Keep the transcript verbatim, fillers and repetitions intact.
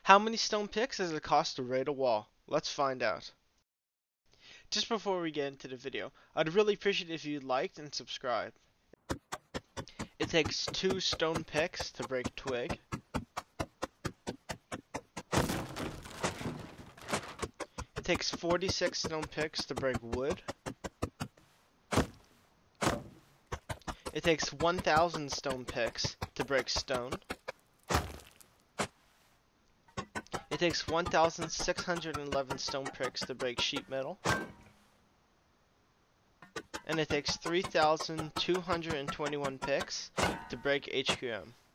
How many stone picks does it cost to raid a wall? Let's find out. Just before we get into the video, I'd really appreciate it if you liked and subscribed. It takes two stone picks to break twig. It takes forty-six stone picks to break wood. It takes one thousand stone picks to break stone. It takes one thousand six hundred eleven stone picks to break sheet metal. And it takes three thousand two hundred twenty-one picks to break H Q M.